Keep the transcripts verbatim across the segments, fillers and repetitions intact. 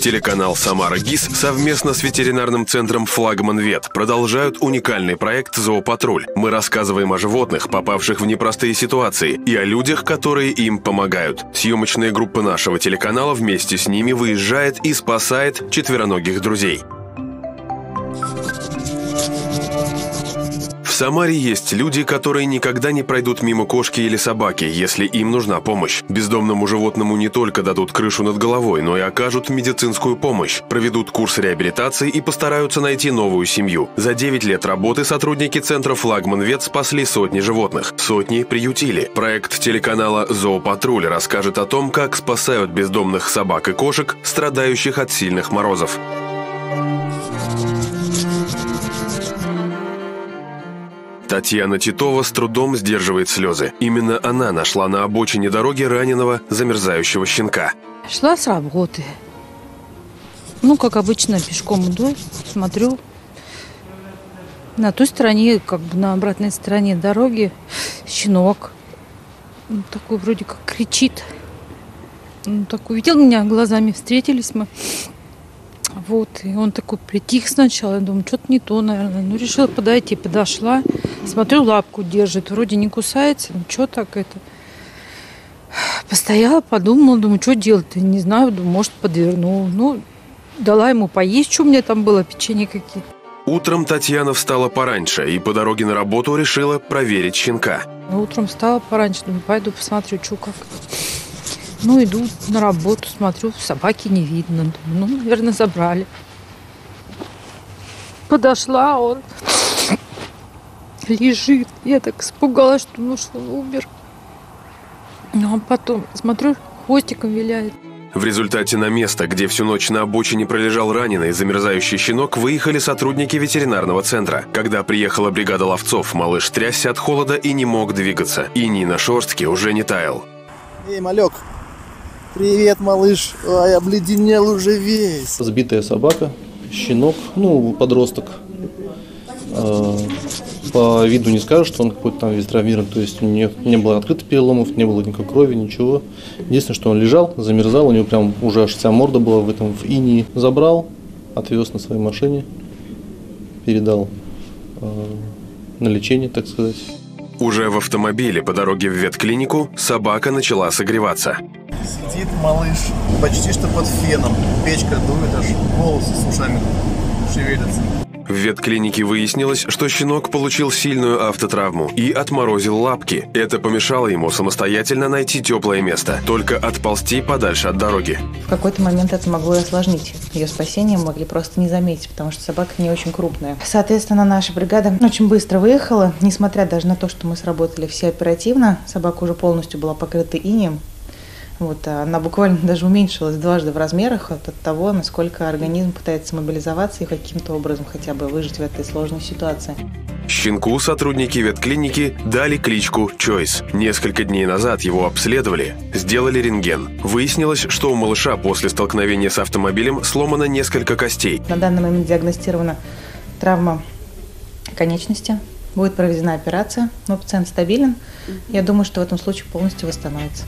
Телеканал «Самара ГИС» совместно с ветеринарным центром «Флагман Вет» продолжают уникальный проект «Зоопатруль». Мы рассказываем о животных, попавших в непростые ситуации, и о людях, которые им помогают. Съемочная группа нашего телеканала вместе с ними выезжает и спасает четвероногих друзей. В Самаре есть люди, которые никогда не пройдут мимо кошки или собаки, если им нужна помощь. Бездомному животному не только дадут крышу над головой, но и окажут медицинскую помощь, проведут курс реабилитации и постараются найти новую семью. За девять лет работы сотрудники центра «Флагман Вет» спасли сотни животных, сотни приютили. Проект телеканала «Зоопатруль» расскажет о том, как спасают бездомных собак и кошек, страдающих от сильных морозов. Татьяна Титова с трудом сдерживает слезы. Именно она нашла на обочине дороги раненого, замерзающего щенка. Шла с работы. Ну, как обычно, пешком иду, смотрю. На той стороне, как бы на обратной стороне дороги, щенок. Он такой вроде как кричит. Он такой увидел меня, глазами встретились мы. Вот, и он такой притих сначала, я думаю, что-то не то, наверное. Ну, решила подойти, подошла, смотрю, лапку держит, вроде не кусается, ну, что так это. Постояла, подумала, думаю, что делать-то, не знаю, думаю, может, подвернул. Ну, дала ему поесть, что у меня там было, печенье какие-то. Утром Татьяна встала пораньше и по дороге на работу решила проверить щенка. Утром встала пораньше, думаю, пойду посмотрю, что как. Ну, иду на работу, смотрю, собаки не видно. Думаю, ну, наверное, забрали. Подошла, он лежит. Я так испугалась, что, ну, что он умер. Ну, а потом, смотрю, хвостиком виляет. В результате на место, где всю ночь на обочине пролежал раненый замерзающий щенок, выехали сотрудники ветеринарного центра. Когда приехала бригада ловцов, малыш трясся от холода и не мог двигаться. Иней на шерстке уже не таял. Эй, малек! Привет, малыш. Ой, обледенел уже весь. Сбитая собака, щенок, ну, подросток. По виду не скажешь, что он какой-то там весь травмирован. То есть не, не было открытых переломов, не было никакой крови, ничего. Единственное, что он лежал, замерзал, у него прям уже аж вся морда была в этом, в инии. Забрал, отвез на своей машине, передал э, на лечение, так сказать. Уже в автомобиле по дороге в ветклинику собака начала согреваться. Сидит малыш почти что под феном. Печка дует, аж волосы с ушами шевелятся. В ветклинике выяснилось, что щенок получил сильную автотравму и отморозил лапки. Это помешало ему самостоятельно найти теплое место, только отползти подальше от дороги. В какой-то момент это могло и осложнить. Ее спасение могли просто не заметить, потому что собака не очень крупная. Соответственно, наша бригада очень быстро выехала, несмотря даже на то, что мы сработали все оперативно. Собака уже полностью была покрыта инеем. Вот, она буквально даже уменьшилась дважды в размерах от, от того, насколько организм пытается мобилизоваться и каким-то образом хотя бы выжить в этой сложной ситуации. Щенку сотрудники ветклиники дали кличку Чойс. Несколько дней назад его обследовали, сделали рентген. Выяснилось, что у малыша после столкновения с автомобилем сломано несколько костей. На данный момент диагностирована травма конечности. Будет проведена операция, но пациент стабилен. Я думаю, что в этом случае полностью восстановится.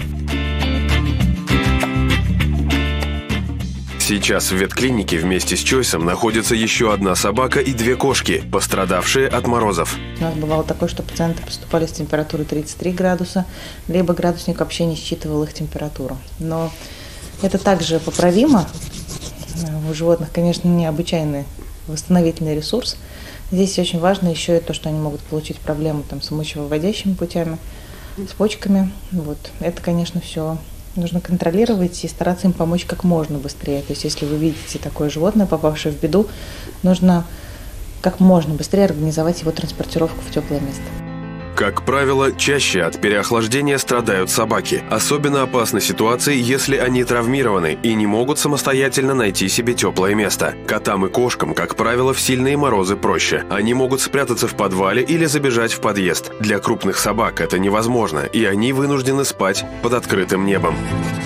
Сейчас в ветклинике вместе с Чойсом находится еще одна собака и две кошки, пострадавшие от морозов. У нас бывало такое, что пациенты поступали с температурой тридцать три градуса, либо градусник вообще не считывал их температуру. Но это также поправимо. У животных, конечно, необычайный восстановительный ресурс. Здесь очень важно еще и то, что они могут получить проблемы там, с мочевыводящими путями, с почками. Вот. Это, конечно, все нужно контролировать и стараться им помочь как можно быстрее. То есть, если вы видите такое животное, попавшее в беду, нужно как можно быстрее организовать его транспортировку в теплое место. Как правило, чаще от переохлаждения страдают собаки. Особенно опасны ситуации, если они травмированы и не могут самостоятельно найти себе теплое место. Котам и кошкам, как правило, в сильные морозы проще. Они могут спрятаться в подвале или забежать в подъезд. Для крупных собак это невозможно, и они вынуждены спать под открытым небом.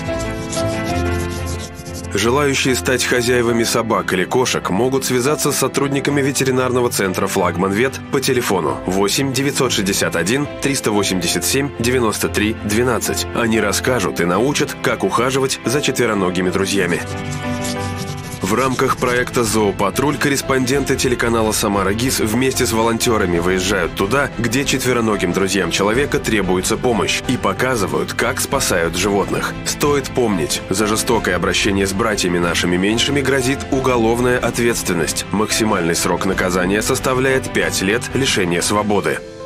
Желающие стать хозяевами собак или кошек могут связаться с сотрудниками ветеринарного центра «Флагман Вет» по телефону восемь девятьсот шестьдесят один триста восемьдесят семь девяносто три двенадцать. Они расскажут и научат, как ухаживать за четвероногими друзьями. В рамках проекта «Зоопатруль» корреспонденты телеканала «Самара ГИС» вместе с волонтерами выезжают туда, где четвероногим друзьям человека требуется помощь, и показывают, как спасают животных. Стоит помнить, за жестокое обращение с братьями нашими меньшими грозит уголовная ответственность. Максимальный срок наказания составляет пять лет лишения свободы.